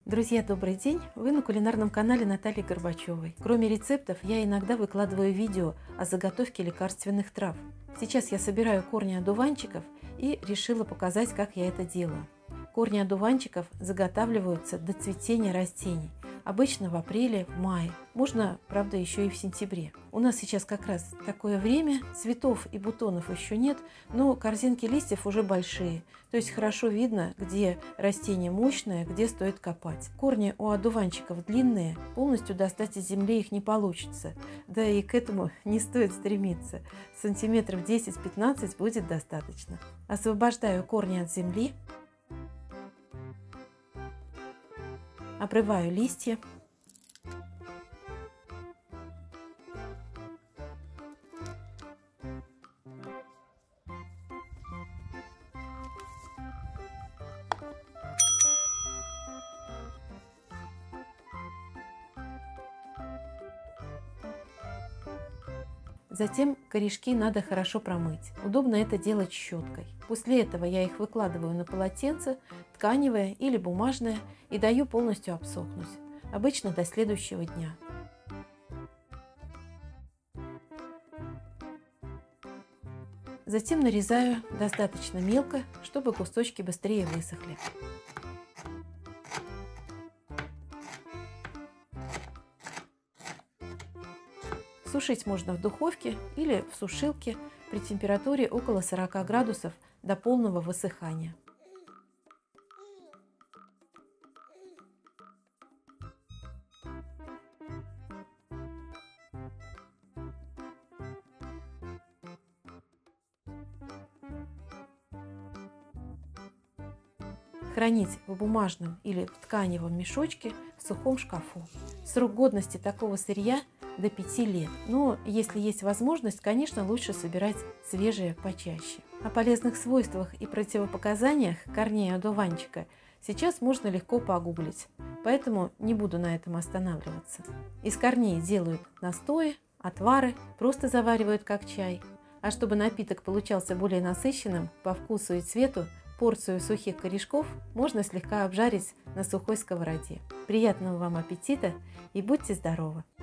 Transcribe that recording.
Друзья, добрый день! Вы на кулинарном канале Натальи Горбачевой. Кроме рецептов, я иногда выкладываю видео о заготовке лекарственных трав. Сейчас я собираю корни одуванчиков и решила показать, как я это делаю. Корни одуванчиков заготавливаются до цветения растений. Обычно в апреле, в мае. Можно, правда, еще и в сентябре. У нас сейчас как раз такое время. Цветов и бутонов еще нет, но корзинки листьев уже большие. То есть хорошо видно, где растение мощное, где стоит копать. Корни у одуванчиков длинные, полностью достать из земли их не получится. Да и к этому не стоит стремиться. Сантиметров 10-15 будет достаточно. Освобождаю корни от земли. Обрываю листья. Затем корешки надо хорошо промыть. Удобно это делать щеткой. После этого я их выкладываю на полотенце, тканевое или бумажное, и даю полностью обсохнуть. Обычно до следующего дня. Затем нарезаю достаточно мелко, чтобы кусочки быстрее высохли. Сушить можно в духовке или в сушилке при температуре около 40 градусов до полного высыхания. Хранить в бумажном или в тканевом мешочке в сухом шкафу. Срок годности такого сырья до 5 лет. Но если есть возможность, конечно, лучше собирать свежее почаще. О полезных свойствах и противопоказаниях корней одуванчика сейчас можно легко погуглить, поэтому не буду на этом останавливаться. Из корней делают настои, отвары, просто заваривают как чай. А чтобы напиток получался более насыщенным по вкусу и цвету, порцию сухих корешков можно слегка обжарить на сухой сковороде. Приятного вам аппетита и будьте здоровы!